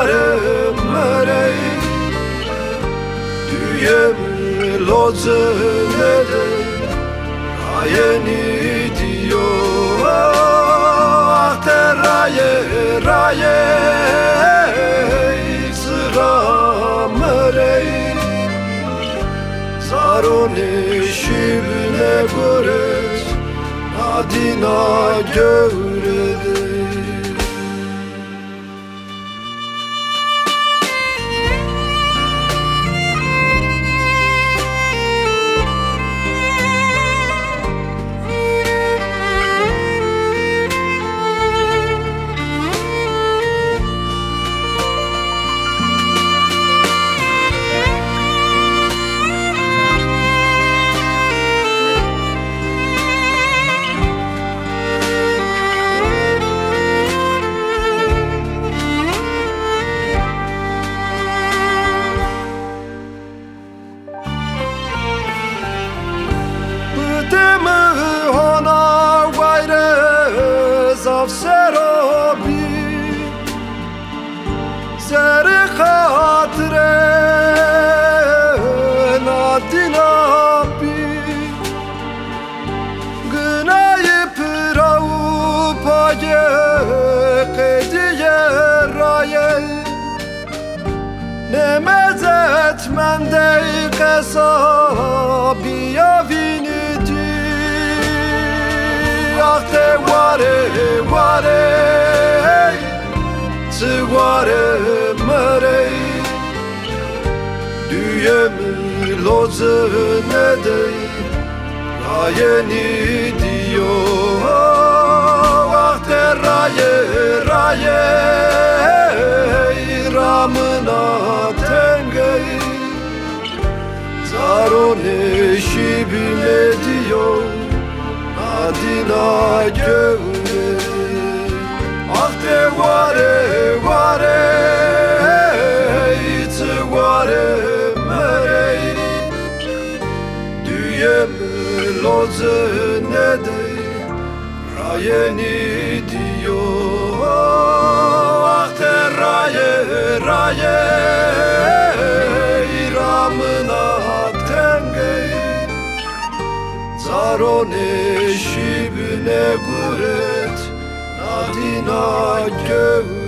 mărei Duyem loze nede Ayeni diyor Ahte raye Sıra mărei Zarone şibne göret Adina gövrede Serobi Zere khatre nadinabi Gınayı pırau page Kediye raye Nemezet mendey kesabiya vinidi Ahte ware Zıvare mărei Duyem loze nede Rayeni diyor Ahte raye Ramına tengey Zarone şibine diyor Adina gövre Ahte ware Zıvare mărei Duyem loze nede Rayeni diyor Ahte raye Ramına tengey Zarone şibne guret Nadina gövre